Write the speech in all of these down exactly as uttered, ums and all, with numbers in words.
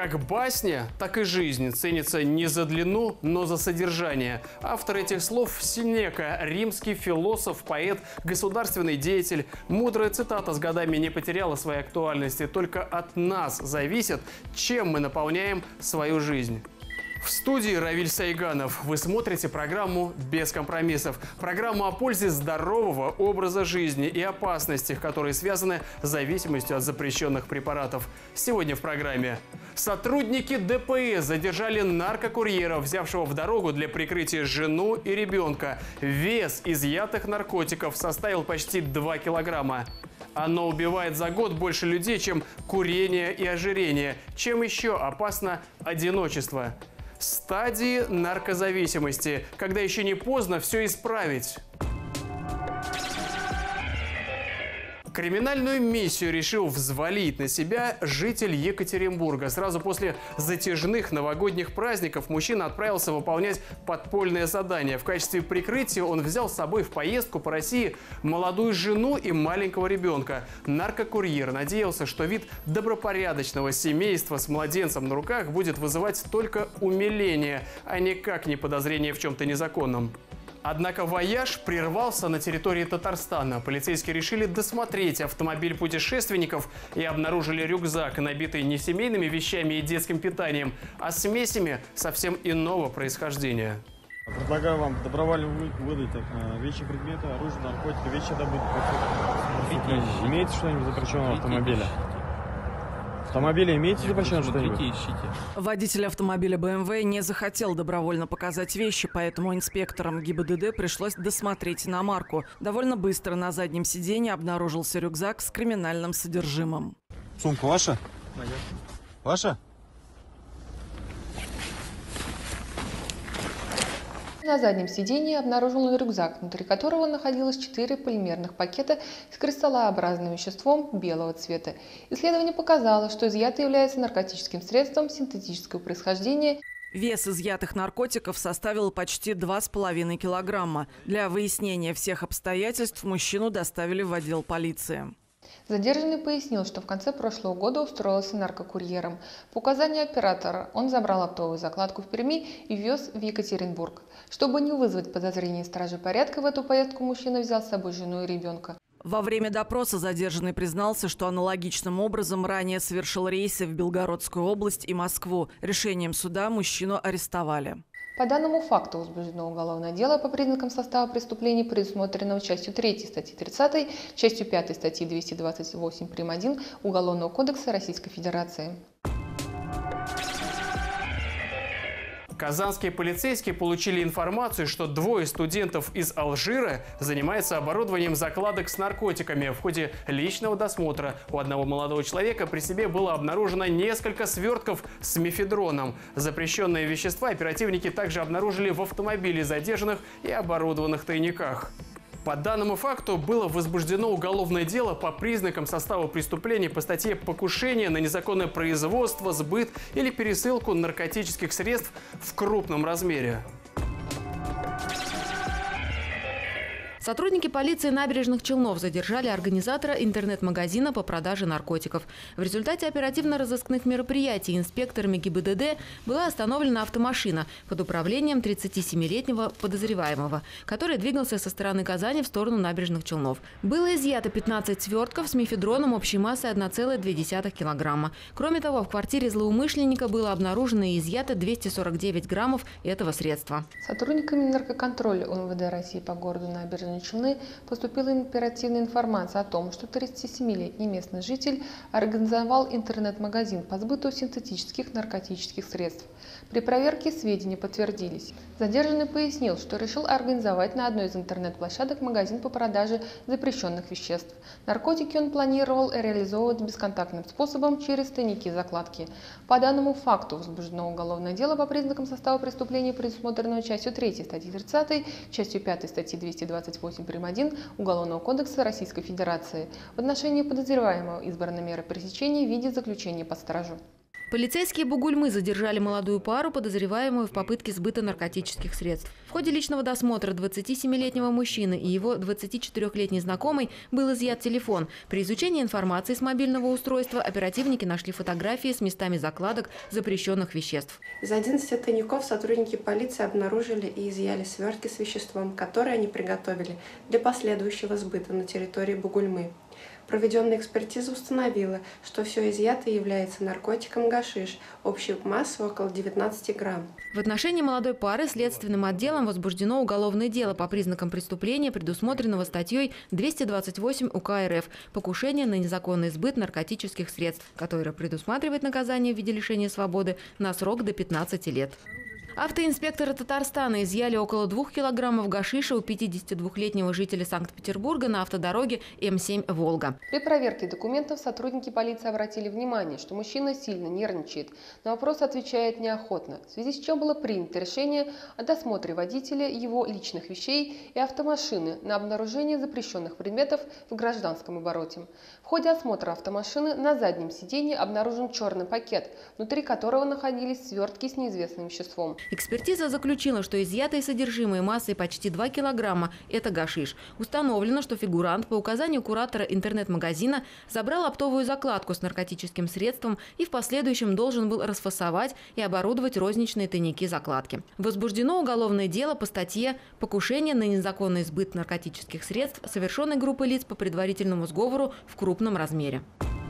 Как басня, так и жизнь ценится не за длину, но за содержание. Автор этих слов – Сенека, римский философ, поэт, государственный деятель. Мудрая цитата с годами не потеряла своей актуальности. Только от нас зависит, чем мы наполняем свою жизнь. В студии Равиль Сайганов. Вы смотрите программу «Без компромиссов». Программу о пользе здорового образа жизни и опасностях, которые связаны с зависимостью от запрещенных препаратов. Сегодня в программе. Сотрудники Дэ Пэ Эс задержали наркокурьера, взявшего в дорогу для прикрытия жену и ребенка. Вес изъятых наркотиков составил почти два килограмма. Оно убивает за год больше людей, чем курение и ожирение. Чем еще опасно одиночество? Стадии наркозависимости, когда еще не поздно все исправить. Криминальную миссию решил взвалить на себя житель Екатеринбурга. Сразу после затяжных новогодних праздников мужчина отправился выполнять подпольное задание. В качестве прикрытия он взял с собой в поездку по России молодую жену и маленького ребенка. Наркокурьер надеялся, что вид добропорядочного семейства с младенцем на руках будет вызывать только умиление, а никак не подозрение в чем-то незаконном. Однако вояж прервался на территории Татарстана. Полицейские решили досмотреть автомобиль путешественников и обнаружили рюкзак, набитый не семейными вещами и детским питанием, а смесями совсем иного происхождения. Предлагаю вам добровольно выдать вещи, предметы, оружие, наркотики, вещи добыты. Имеете что-нибудь запрещенного в автомобиле? В автомобиле имеете запрещенное что-нибудь? Водитель автомобиля Бэ Эм Вэ не захотел добровольно показать вещи, поэтому инспекторам Гэ И Бэ Дэ Дэ пришлось досмотреть иномарку. Довольно быстро на заднем сиденье обнаружился рюкзак с криминальным содержимым. Сумка ваша? Моя. Ваша? На заднем сидении обнаружен рюкзак, внутри которого находилось четыре полимерных пакета с кристаллообразным веществом белого цвета. Исследование показало, что изъятый является наркотическим средством синтетического происхождения. Вес изъятых наркотиков составил почти два с половиной килограмма. Для выяснения всех обстоятельств мужчину доставили в отдел полиции. Задержанный пояснил, что в конце прошлого года устроился наркокурьером. По указанию оператора он забрал оптовую закладку в Перми и вез в Екатеринбург. Чтобы не вызвать подозрений стражи порядка, в эту поездку мужчина взял с собой жену и ребенка. Во время допроса задержанный признался, что аналогичным образом ранее совершил рейсы в Белгородскую область и Москву. Решением суда мужчину арестовали. По данному факту возбуждено уголовное дело по признакам состава преступления, предусмотренного частью третьей статьи тридцатой, частью пятой статьи двести двадцать восемь прим. один Уголовного кодекса Российской Федерации. Казанские полицейские получили информацию, что двое студентов из Алжира занимаются оборудованием закладок с наркотиками. В ходе личного досмотра у одного молодого человека при себе было обнаружено несколько свертков с мефедроном. Запрещенные вещества оперативники также обнаружили в автомобиле задержанных и оборудованных тайниках. По данному факту было возбуждено уголовное дело по признакам состава преступления по статье «Покушение на незаконное производство, сбыт или пересылку наркотических средств в крупном размере». Сотрудники полиции набережных Челнов задержали организатора интернет-магазина по продаже наркотиков. В результате оперативно-розыскных мероприятий инспекторами Гэ И Бэ Дэ Дэ была остановлена автомашина под управлением тридцатисемилетнего подозреваемого, который двигался со стороны Казани в сторону набережных Челнов. Было изъято пятнадцать свертков с мефедроном общей массой одна целая две десятых килограмма. Кроме того, в квартире злоумышленника было обнаружено и изъято двести сорок девять граммов этого средства. Сотрудниками наркоконтроля О Эм Вэ Дэ России по городу Набережные Челны поступила оперативная информация о том, что тридцатисемилетний местный житель организовал интернет-магазин по сбыту синтетических наркотических средств. При проверке сведения подтвердились. Задержанный пояснил, что решил организовать на одной из интернет-площадок магазин по продаже запрещенных веществ. Наркотики он планировал реализовывать бесконтактным способом через тайники-закладки. По данному факту возбуждено уголовное дело по признакам состава преступления, предусмотренного частью третьей статьи тридцатой, частью пятой статьи двести двадцать восемь прим. один Уголовного кодекса Российской Федерации. В отношении подозреваемого избрана мера пресечения в виде заключения под стражу. Полицейские Бугульмы задержали молодую пару, подозреваемую в попытке сбыта наркотических средств. В ходе личного досмотра двадцатисемилетнего мужчины и его двадцатичетырёхлетней знакомой был изъят телефон. При изучении информации с мобильного устройства оперативники нашли фотографии с местами закладок запрещенных веществ. Из одиннадцати тайников сотрудники полиции обнаружили и изъяли свертки с веществом, которые они приготовили для последующего сбыта на территории Бугульмы. Проведенная экспертиза установила, что все изъятое является наркотиком гашиш, общей массой около девятнадцати грамм. В отношении молодой пары следственным отделом возбуждено уголовное дело по признакам преступления, предусмотренного статьей двести двадцать восемь УК РФ «Покушение на незаконный сбыт наркотических средств», которое предусматривает наказание в виде лишения свободы на срок до пятнадцати лет. Автоинспекторы Татарстана изъяли около двух килограммов гашиша у пятидесятидвухлетнего жителя Санкт-Петербурга на автодороге М семь «Волга». При проверке документов сотрудники полиции обратили внимание, что мужчина сильно нервничает, на вопросы отвечает неохотно, в связи с чем было принято решение о досмотре водителя, его личных вещей и автомашины на обнаружение запрещенных предметов в гражданском обороте. В ходе осмотра автомашины на заднем сиденье обнаружен черный пакет, внутри которого находились свертки с неизвестным веществом. Экспертиза заключила, что изъятые содержимое массой почти два килограмма – это гашиш. Установлено, что фигурант по указанию куратора интернет-магазина забрал оптовую закладку с наркотическим средством и в последующем должен был расфасовать и оборудовать розничные тайники закладки. Возбуждено уголовное дело по статье «Покушение на незаконный сбыт наркотических средств, совершенной группой лиц по предварительному сговору в крупном размере».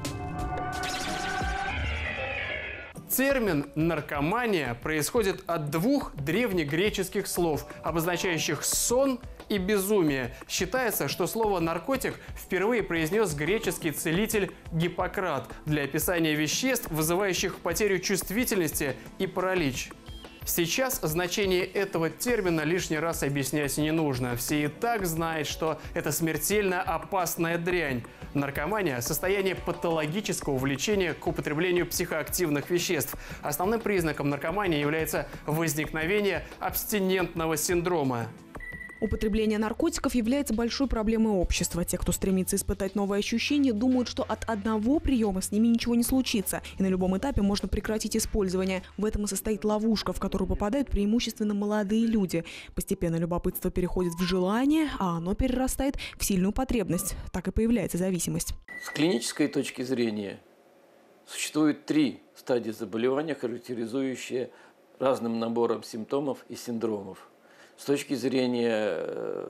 Термин «наркомания» происходит от двух древнегреческих слов, обозначающих сон и безумие. Считается, что слово «наркотик» впервые произнес греческий целитель Гиппократ для описания веществ, вызывающих потерю чувствительности и паралич. Сейчас значение этого термина лишний раз объяснять не нужно. Все и так знают, что это смертельно опасная дрянь. Наркомания – состояние патологического влечения к употреблению психоактивных веществ. Основным признаком наркомании является возникновение абстинентного синдрома. Употребление наркотиков является большой проблемой общества. Те, кто стремится испытать новые ощущения, думают, что от одного приема с ними ничего не случится, и на любом этапе можно прекратить использование. В этом и состоит ловушка, в которую попадают преимущественно молодые люди. Постепенно любопытство переходит в желание, а оно перерастает в сильную потребность. Так и появляется зависимость. С клинической точки зрения существует три стадии заболевания, характеризующие разным набором симптомов и синдромов. С точки зрения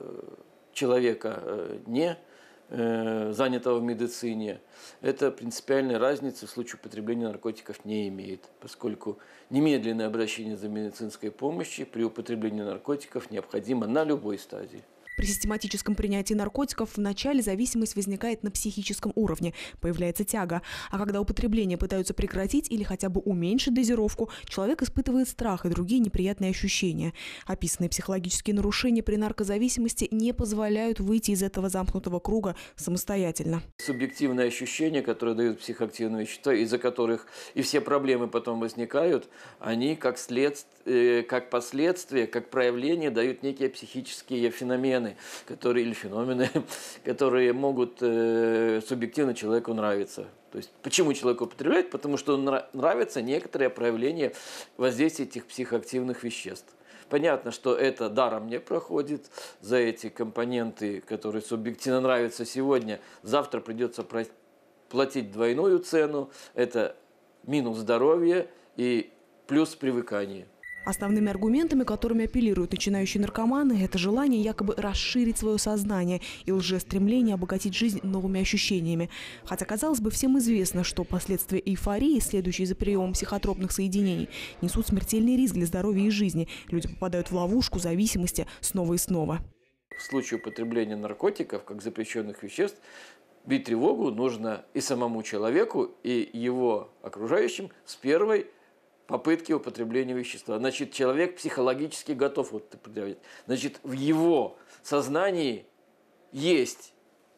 человека, не занятого в медицине, это принципиальной разницы в случае употребления наркотиков не имеет, поскольку немедленное обращение за медицинской помощью при употреблении наркотиков необходимо на любой стадии. При систематическом принятии наркотиков вначале зависимость возникает на психическом уровне, появляется тяга. А когда употребление пытаются прекратить или хотя бы уменьшить дозировку, человек испытывает страх и другие неприятные ощущения. Описанные психологические нарушения при наркозависимости не позволяют выйти из этого замкнутого круга самостоятельно. Субъективные ощущения, которые дают психоактивные вещества, из-за которых и все проблемы потом возникают, они как следствие, как последствие, как проявление дают некие психические феномены. Которые, или феномены, которые могут э, субъективно человеку нравиться. То есть, почему человек употребляет? Потому что нра- нравятся некоторые проявления воздействия этих психоактивных веществ. Понятно, что это даром не проходит. За эти компоненты, которые субъективно нравятся сегодня, завтра придется платить двойную цену. Это минус здоровья и плюс привыкание. Основными аргументами, которыми апеллируют начинающие наркоманы, это желание якобы расширить свое сознание и лжестремление обогатить жизнь новыми ощущениями. Хотя, казалось бы, всем известно, что последствия эйфории, следующие за приемом психотропных соединений, несут смертельный риск для здоровья и жизни. Люди попадают в ловушку зависимости снова и снова. В случае употребления наркотиков, как запрещенных веществ, бить тревогу нужно и самому человеку, и его окружающим с первой попытки употребления вещества. Значит, человек психологически готов вот предъявить. Значит, в его сознании есть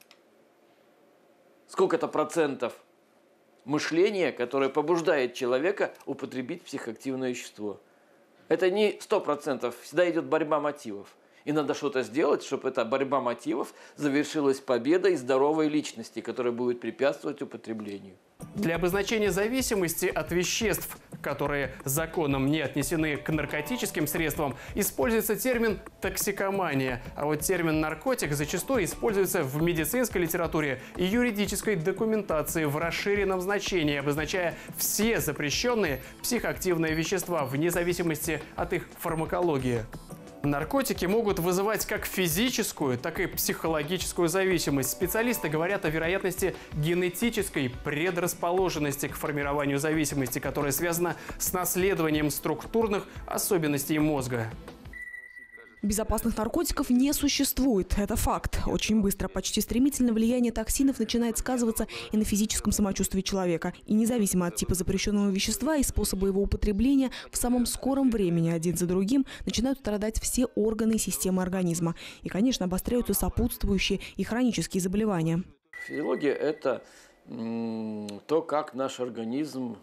сколько-то процентов мышления, которое побуждает человека употребить психоактивное вещество. Это не сто процентов, всегда идет борьба мотивов. И надо что-то сделать, чтобы эта борьба мотивов завершилась победой здоровой личности, которая будет препятствовать употреблению. Для обозначения зависимости от веществ, которые законом не отнесены к наркотическим средствам, используется термин «токсикомания». А вот термин «наркотик» зачастую используется в медицинской литературе и юридической документации в расширенном значении, обозначая все запрещенные психоактивные вещества вне зависимости от их фармакологии. Наркотики могут вызывать как физическую, так и психологическую зависимость. Специалисты говорят о вероятности генетической предрасположенности к формированию зависимости, которая связана с наследованием структурных особенностей мозга. Безопасных наркотиков не существует. Это факт. Очень быстро, почти стремительно влияние токсинов начинает сказываться и на физическом самочувствии человека. И независимо от типа запрещенного вещества и способа его употребления, в самом скором времени один за другим начинают страдать все органы и системы организма. И, конечно, обостряются сопутствующие и хронические заболевания. Физиология – это то, как наш организм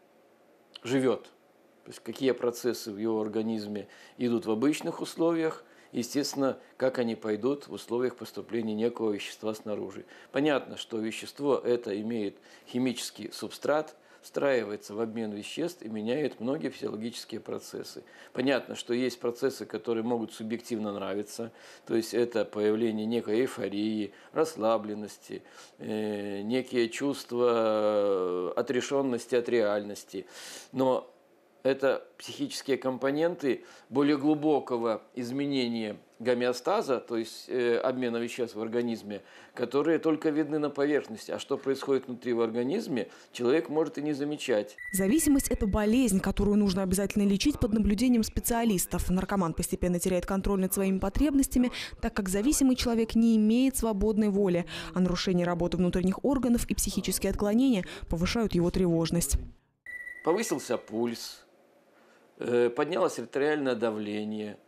живет. То есть какие процессы в его организме идут в обычных условиях, естественно, как они пойдут в условиях поступления некого вещества снаружи. Понятно, что вещество это имеет химический субстрат, встраивается в обмен веществ и меняет многие физиологические процессы. Понятно, что есть процессы, которые могут субъективно нравиться, то есть это появление некой эйфории, расслабленности, э, некие чувства отрешенности от реальности. Но это психические компоненты более глубокого изменения гомеостаза, то есть э, обмена веществ в организме, которые только видны на поверхности. А что происходит внутри в организме, человек может и не замечать. Зависимость – это болезнь, которую нужно обязательно лечить под наблюдением специалистов. Наркоман постепенно теряет контроль над своими потребностями, так как зависимый человек не имеет свободной воли, а нарушение работы внутренних органов и психические отклонения повышают его тревожность. Повысился пульс, поднялось артериальное давление.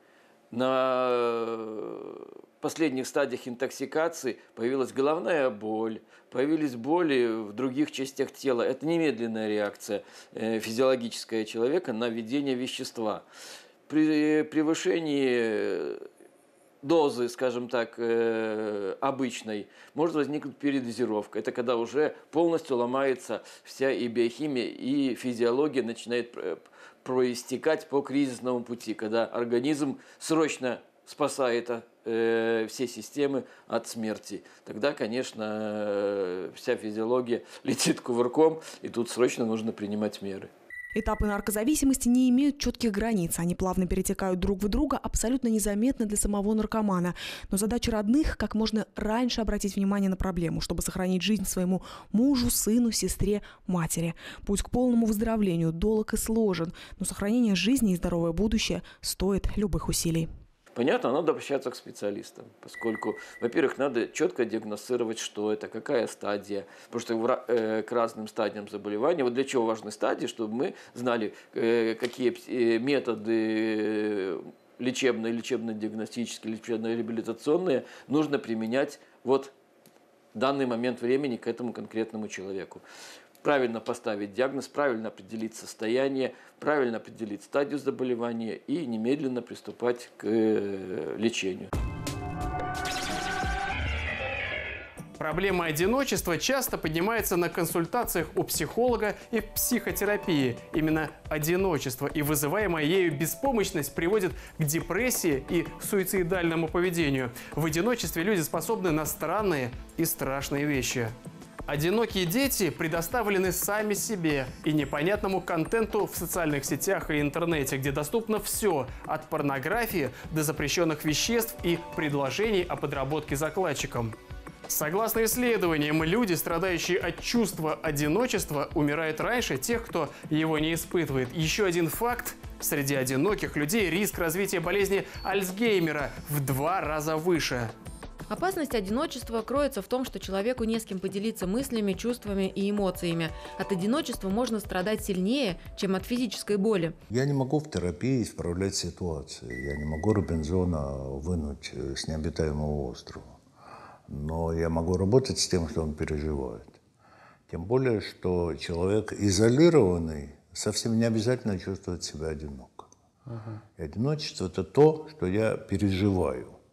На последних стадиях интоксикации появилась головная боль, появились боли в других частях тела. Это немедленная реакция физиологическая человека на введение вещества. При превышении дозы, скажем так, обычной, может возникнуть передозировка. Это когда уже полностью ломается вся и биохимия, и физиология начинает проистекать по кризисному пути, когда организм срочно спасает э, все системы от смерти. Тогда, конечно, э, вся физиология летит кувырком, и тут срочно нужно принимать меры. Этапы наркозависимости не имеют четких границ. Они плавно перетекают друг в друга, абсолютно незаметно для самого наркомана. Но задача родных – как можно раньше обратить внимание на проблему, чтобы сохранить жизнь своему мужу, сыну, сестре, матери. Путь к полному выздоровлению долг и сложен, но сохранение жизни и здоровое будущее стоит любых усилий. Понятно, надо обращаться к специалистам, поскольку, во-первых, надо четко диагностировать, что это, какая стадия, потому что э, к разным стадиям заболевания. Вот для чего важны стадии, чтобы мы знали, э, какие методы лечебные, лечебно-диагностические, лечебно-реабилитационные нужно применять вот в данный момент времени к этому конкретному человеку. Правильно поставить диагноз, правильно определить состояние, правильно определить стадию заболевания и немедленно приступать к лечению. Проблема одиночества часто поднимается на консультациях у психолога и в психотерапии. Именно одиночество и вызываемая ею беспомощность приводит к депрессии и суицидальному поведению. В одиночестве люди способны на странные и страшные вещи. Одинокие дети предоставлены сами себе и непонятному контенту в социальных сетях и интернете, где доступно все – от порнографии до запрещенных веществ и предложений о подработке закладчикам. Согласно исследованиям, люди, страдающие от чувства одиночества, умирают раньше тех, кто его не испытывает. Еще один факт – среди одиноких людей риск развития болезни Альцгеймера в два раза выше. Опасность одиночества кроется в том, что человеку не с кем поделиться мыслями, чувствами и эмоциями. От одиночества можно страдать сильнее, чем от физической боли. Я не могу в терапии исправлять ситуацию. Я не могу Робинзона вынуть с необитаемого острова. Но я могу работать с тем, что он переживает. Тем более, что человек изолированный совсем не обязательно чувствует себя одиноко. Uh-huh. И одиночество – это то, что я переживаю.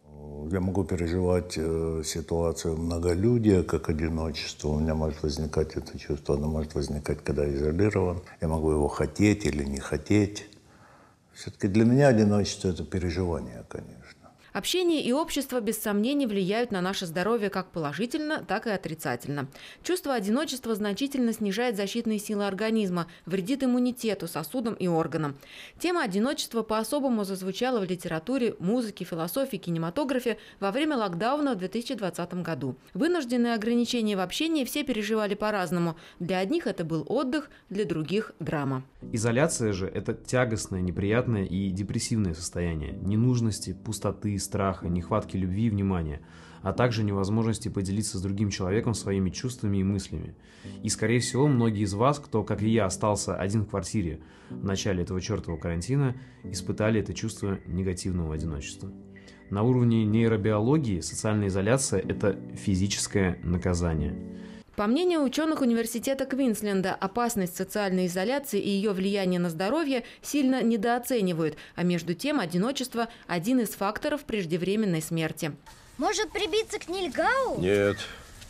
Я могу переживать э, ситуацию многолюдия как одиночество. У меня может возникать это чувство, оно может возникать, когда я изолирован. Я могу его хотеть или не хотеть. Все-таки для меня одиночество – это переживание, конечно. Общение и общество без сомнений влияют на наше здоровье как положительно, так и отрицательно. Чувство одиночества значительно снижает защитные силы организма, вредит иммунитету, сосудам и органам. Тема одиночества по-особому зазвучала в литературе, музыке, философии, кинематографе во время локдауна в две тысячи двадцатом году. Вынужденные ограничения в общении все переживали по-разному. Для одних это был отдых, для других – драма. Изоляция же – это тягостное, неприятное и депрессивное состояние ненужности, пустоты, страха, нехватки любви и внимания, а также невозможности поделиться с другим человеком своими чувствами и мыслями. И, скорее всего, многие из вас, кто, как и я, остался один в квартире в начале этого чертового карантина, испытали это чувство негативного одиночества. На уровне нейробиологии социальная изоляция – это физическое наказание. По мнению ученых университета Квинсленда, опасность социальной изоляции и ее влияние на здоровье сильно недооценивают, а между тем одиночество – один из факторов преждевременной смерти. Может прибиться к Нильгау? Нет.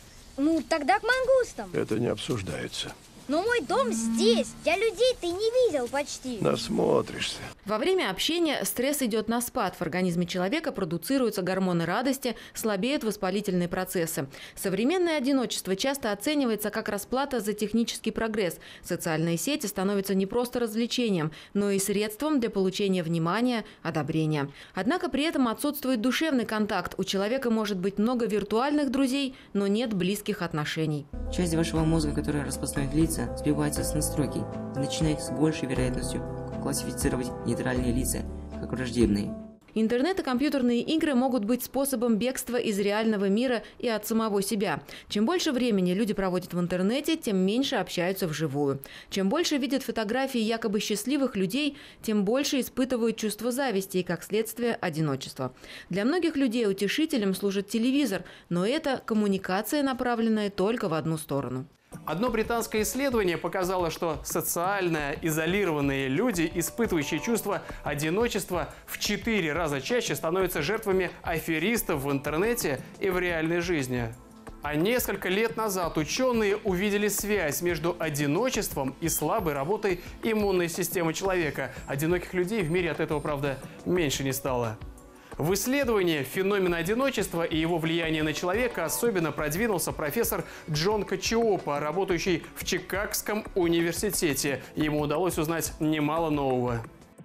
Ну, тогда к мангустам. Это не обсуждается. Но мой дом здесь. Я людей-то и не видел почти. Насмотришься. Во время общения стресс идет на спад. В организме человека продуцируются гормоны радости, слабеют воспалительные процессы. Современное одиночество часто оценивается как расплата за технический прогресс. Социальные сети становятся не просто развлечением, но и средством для получения внимания, одобрения. Однако при этом отсутствует душевный контакт. У человека может быть много виртуальных друзей, но нет близких отношений. Часть вашего мозга, которая распознает лица, сбивается с настройки и начинает с большей вероятностью классифицировать нейтральные лица как враждебные. Интернет и компьютерные игры могут быть способом бегства из реального мира и от самого себя. Чем больше времени люди проводят в интернете, тем меньше общаются вживую. Чем больше видят фотографии якобы счастливых людей, тем больше испытывают чувство зависти и, как следствие, одиночества. Для многих людей утешителем служит телевизор, но это коммуникация, направленная только в одну сторону. Одно британское исследование показало, что социально изолированные люди, испытывающие чувство одиночества, в четыре раза чаще становятся жертвами аферистов в интернете и в реальной жизни. А несколько лет назад ученые увидели связь между одиночеством и слабой работой иммунной системы человека. Одиноких людей в мире от этого, правда, меньше не стало. В исследовании феномена одиночества и его влияния на человека особенно продвинулся профессор Джон Качиопа, работающий в Чикагском университете. Ему удалось узнать немало нового.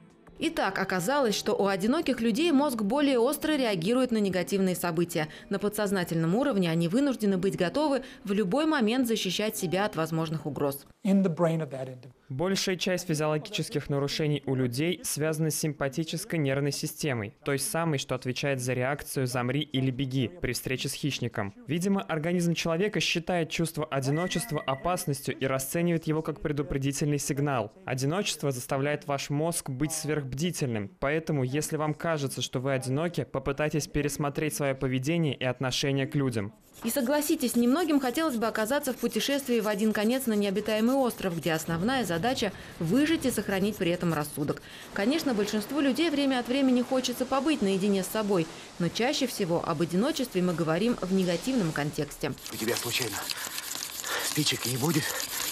Итак, оказалось, что у одиноких людей мозг более остро реагирует на негативные события. На подсознательном уровне они вынуждены быть готовы в любой момент защищать себя от возможных угроз. Большая часть физиологических нарушений у людей связана с симпатической нервной системой, той самой, что отвечает за реакцию «замри» или «беги» при встрече с хищником. Видимо, организм человека считает чувство одиночества опасностью и расценивает его как предупредительный сигнал. Одиночество заставляет ваш мозг быть сверхбдительным, поэтому, если вам кажется, что вы одиноки, попытайтесь пересмотреть свое поведение и отношение к людям. И согласитесь, немногим хотелось бы оказаться в путешествии в один конец на необитаемый остров, где основная задача – выжить и сохранить при этом рассудок. Конечно, большинству людей время от времени хочется побыть наедине с собой, но чаще всего об одиночестве мы говорим в негативном контексте. У тебя случайно спичек не будет?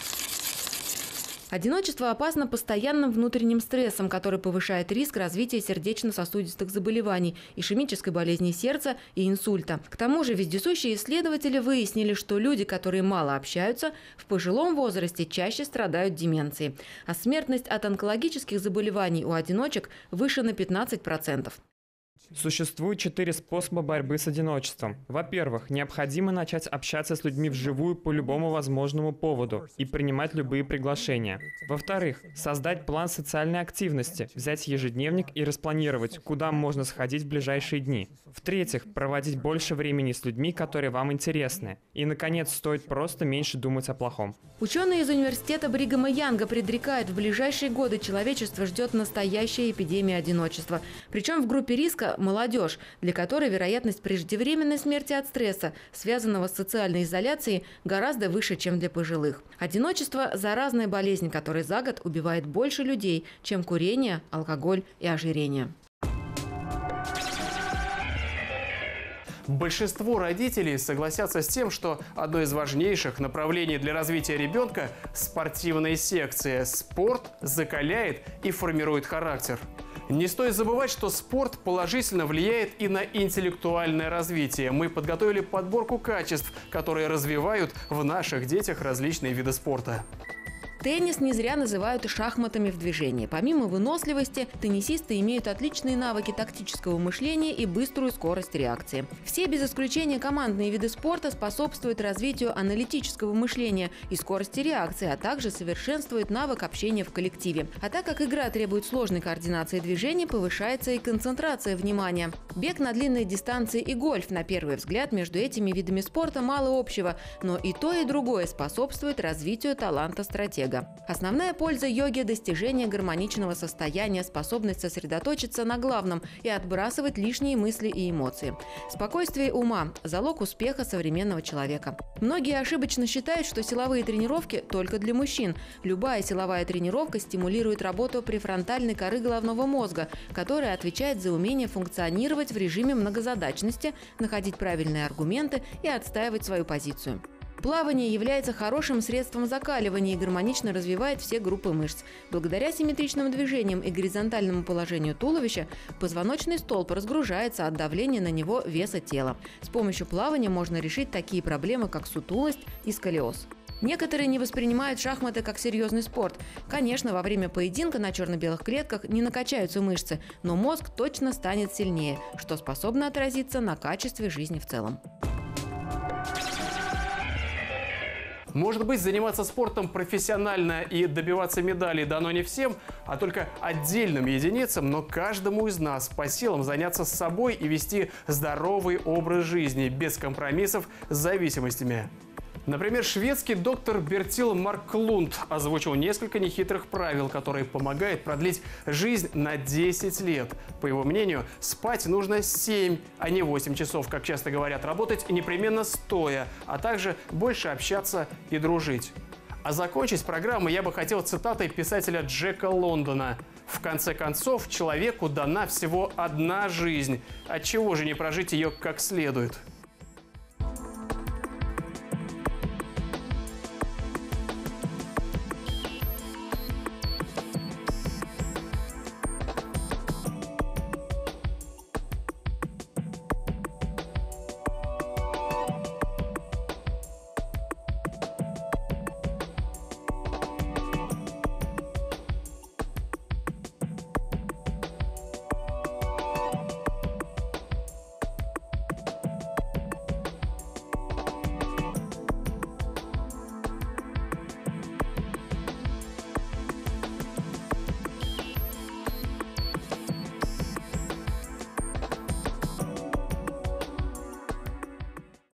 Одиночество опасно постоянным внутренним стрессом, который повышает риск развития сердечно-сосудистых заболеваний, ишемической болезни сердца и инсульта. К тому же вездесущие исследователи выяснили, что люди, которые мало общаются, в пожилом возрасте чаще страдают деменцией. А смертность от онкологических заболеваний у одиночек выше на пятнадцать процентов. Существует четыре способа борьбы с одиночеством. Во-первых, необходимо начать общаться с людьми вживую по любому возможному поводу и принимать любые приглашения. Во-вторых, создать план социальной активности, взять ежедневник и распланировать, куда можно сходить в ближайшие дни. В-третьих, проводить больше времени с людьми, которые вам интересны. И, наконец, стоит просто меньше думать о плохом. Ученые из университета Бригама Янга предрекают, в ближайшие годы человечество ждет настоящая эпидемия одиночества. Причем в группе риска молодежь, для которой вероятность преждевременной смерти от стресса, связанного с социальной изоляцией, гораздо выше, чем для пожилых. Одиночество – заразная болезнь, которая за год убивает больше людей, чем курение, алкоголь и ожирение. Большинство родителей согласятся с тем, что одно из важнейших направлений для развития ребенка – спортивная секция. Спорт закаляет и формирует характер. Не стоит забывать, что спорт положительно влияет и на интеллектуальное развитие. Мы подготовили подборку качеств, которые развивают в наших детях различные виды спорта. Теннис не зря называют шахматами в движении. Помимо выносливости, теннисисты имеют отличные навыки тактического мышления и быструю скорость реакции. Все без исключения командные виды спорта способствуют развитию аналитического мышления и скорости реакции, а также совершенствуют навык общения в коллективе. А так как игра требует сложной координации движений, повышается и концентрация внимания. Бег на длинные дистанции и гольф, на первый взгляд, между этими видами спорта мало общего, но и то, и другое способствует развитию таланта стратега. Основная польза йоги – достижение гармоничного состояния, способность сосредоточиться на главном и отбрасывать лишние мысли и эмоции. Спокойствие ума – залог успеха современного человека. Многие ошибочно считают, что силовые тренировки только для мужчин. Любая силовая тренировка стимулирует работу префронтальной коры головного мозга, которая отвечает за умение функционировать в режиме многозадачности, находить правильные аргументы и отстаивать свою позицию. Плавание является хорошим средством закаливания и гармонично развивает все группы мышц. Благодаря симметричным движениям и горизонтальному положению туловища позвоночный столб разгружается от давления на него веса тела. С помощью плавания можно решить такие проблемы, как сутулость и сколиоз. Некоторые не воспринимают шахматы как серьезный спорт. Конечно, во время поединка на черно-белых клетках не накачаются мышцы, но мозг точно станет сильнее, что способно отразиться на качестве жизни в целом. Может быть, заниматься спортом профессионально и добиваться медалей дано не всем, а только отдельным единицам, но каждому из нас по силам заняться собой и вести здоровый образ жизни, без компромиссов с зависимостями. Например, шведский доктор Бертил Марклунд озвучил несколько нехитрых правил, которые помогают продлить жизнь на десять лет. По его мнению, спать нужно семь, а не восемь часов, как часто говорят, работать непременно стоя, а также больше общаться и дружить. А закончить программу я бы хотел цитатой писателя Джека Лондона. «В конце концов, человеку дана всего одна жизнь. Отчего же не прожить ее как следует?»